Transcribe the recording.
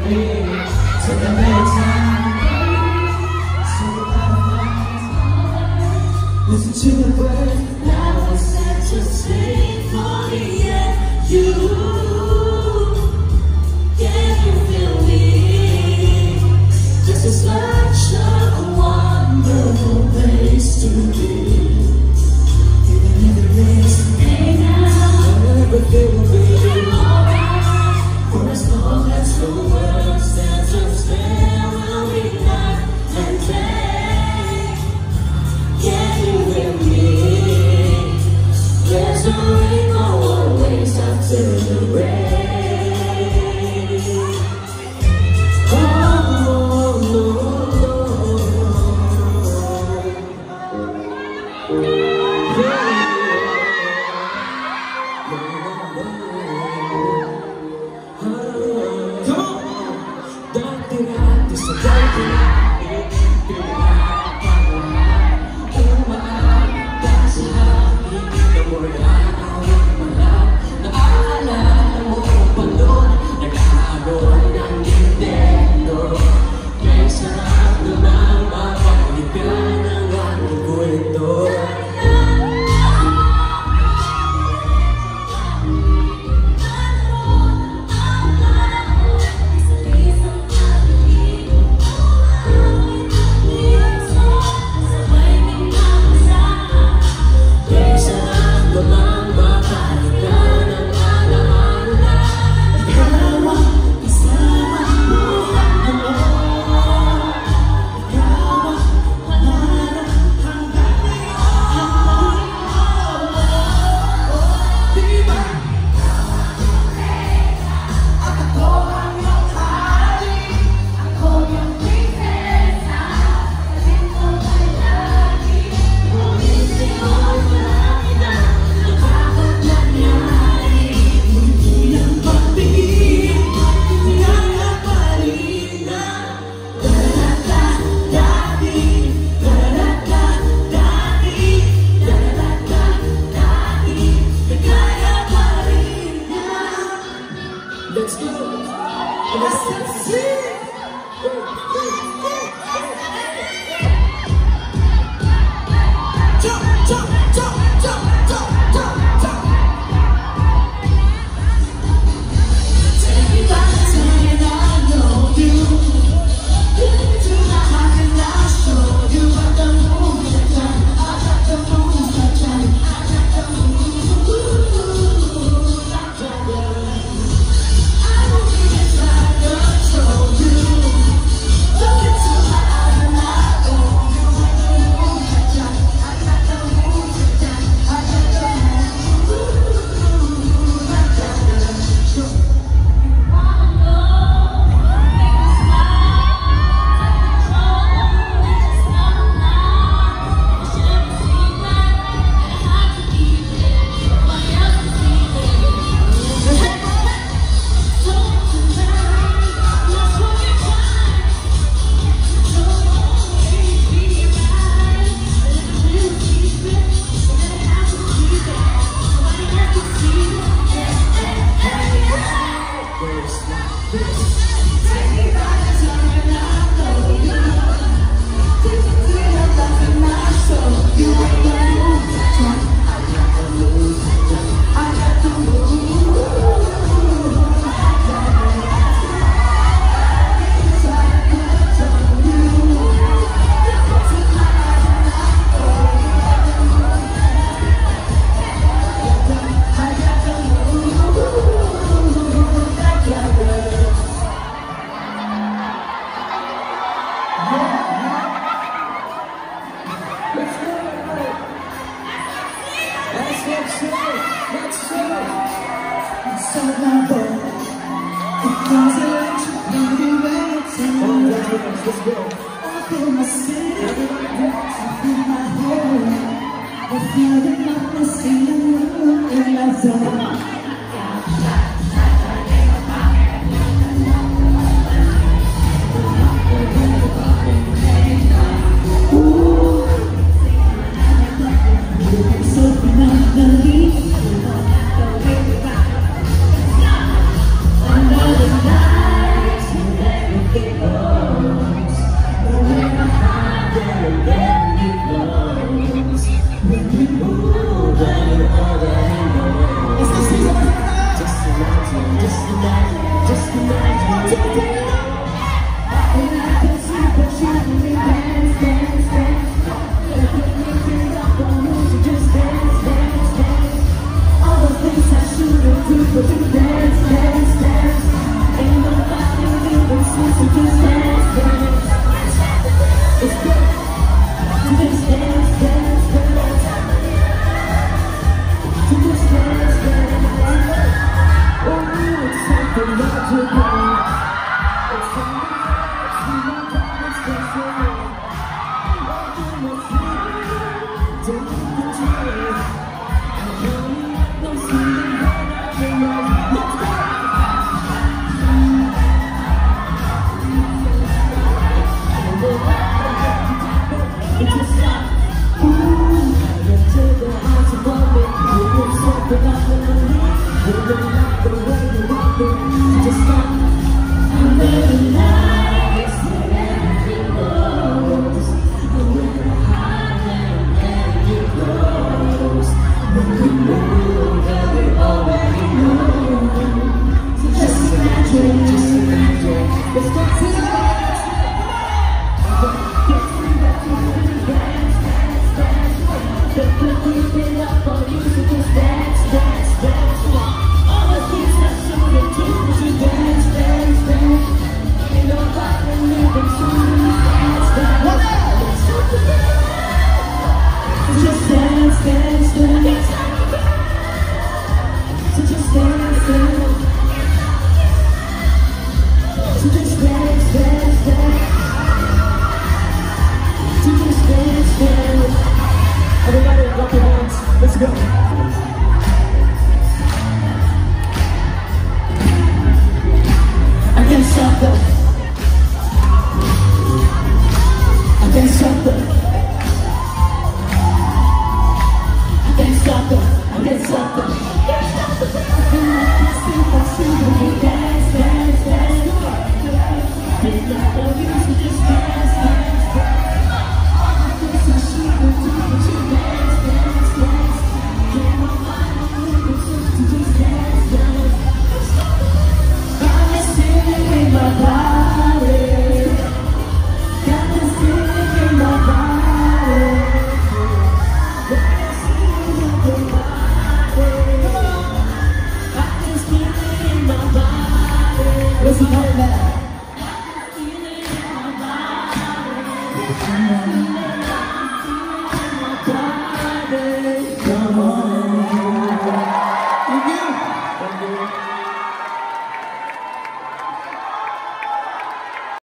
Take a little time, listen to the birds. Now it's set to sing for me and you. Can you feel me? This is such a wonderful place to be. Even if it rains today now, everything will be alright. For as long as the world stands up, there will be night and day. Can you hear me? There's a rainbow always after the rain. Let's go. Let's see. Jump, jump, jump, jump, jump, jump, jump. Take me back to when I know you. Get into my heart and I'll show you what the moves that time. I got the moves that time. I got the moves that time. Let's go. I feel my city, I feel my home. I feel the madness in the room in my zone. Another night. All you need to just